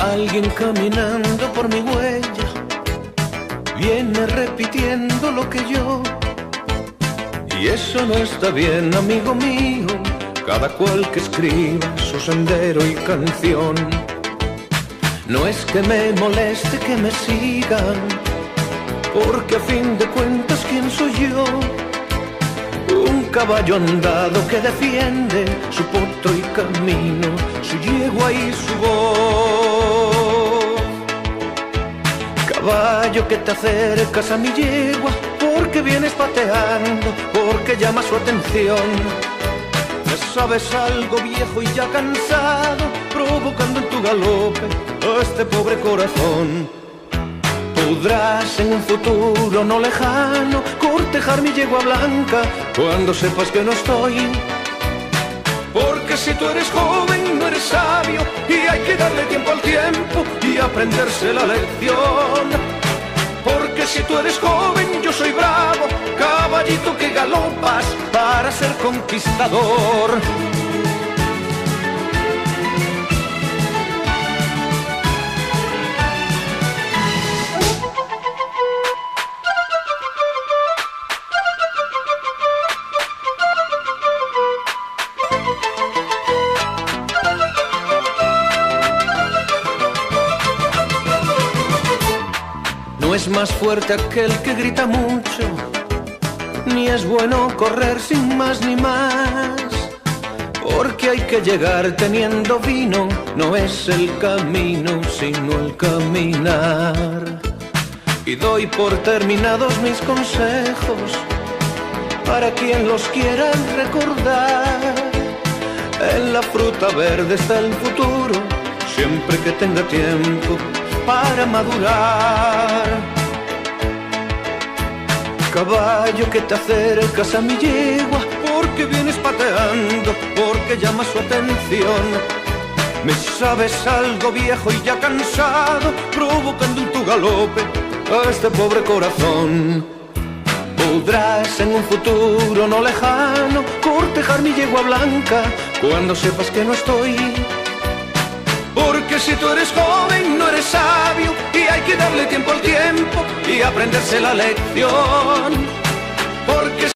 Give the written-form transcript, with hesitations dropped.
Alguien caminando por mi huella viene repitiendo lo que yo. Y eso no está bien, amigo mío. Cada cual que escriba su sendero y canción. No es que me moleste que me sigan, porque a fin de cuentas, ¿quién soy yo? Un caballo andado que defiende su potro y camino, su yegua y su voz. Caballo que te acercas a mi yegua, porque vienes pateando, porque llamas su atención. Ya sabes algo viejo y ya cansado, provocando en tu galope a este pobre corazón. Podrás en un futuro no lejano cortejar mi yegua blanca cuando sepas que no estoy. Porque si tú eres joven no eres sabio y hay que darle tiempo al tiempo y aprenderse la lección. Porque si tú eres joven yo soy bravo, caballito que galopas para ser conquistador. No es más fuerte aquel que grita mucho, ni es bueno correr sin más ni más. Porque hay que llegar teniendo vino, no es el camino, sino el caminar. Y doy por terminados mis consejos, para quien los quiera recordar. En la fruta verde está el futuro, siempre que tenga tiempo para madurar. Caballo que te acercas a mi yegua, porque vienes pateando, porque llamas su atención. Me sabes algo viejo y ya cansado, provocando en tu galope a este pobre corazón. Podrás en un futuro no lejano cortejar mi yegua blanca cuando sepas que no estoy. Porque si tú eres joven no eres sabio y hay que darle tiempo al tiempo y aprenderse la lección. Porque